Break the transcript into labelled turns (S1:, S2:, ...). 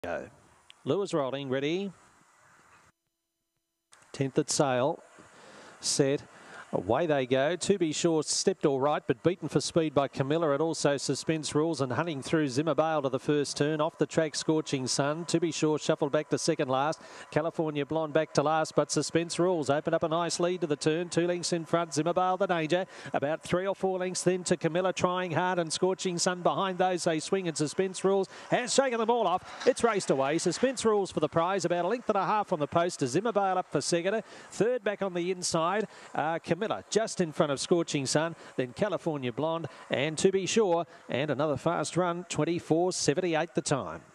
S1: Go. Lewis rolling, ready. 10th at sail. Set. Away they go. To Be Sure stepped all right, but beaten for speed by Camilla. It also Suspense Rules and hunting through Zimmerbale to the first turn. Off the track, Scorching Sun. To Be Sure shuffled back to second last. California Blonde back to last, but Suspense Rules opened up a nice lead to the turn. 2 lengths in front. Zimmerbale the danger. About 3 or 4 lengths then to Camilla, Trying Hard and Scorching Sun behind those. They swing, and Suspense Rules has shaken them all off. It's raced away. Suspense Rules for the prize. About a length and a half on the post. Zimmerbale up for second. Third back on the inside. Camilla just in front of Scorching Sun, then California Blonde and To Be Sure, and another fast run, 24.78 the time.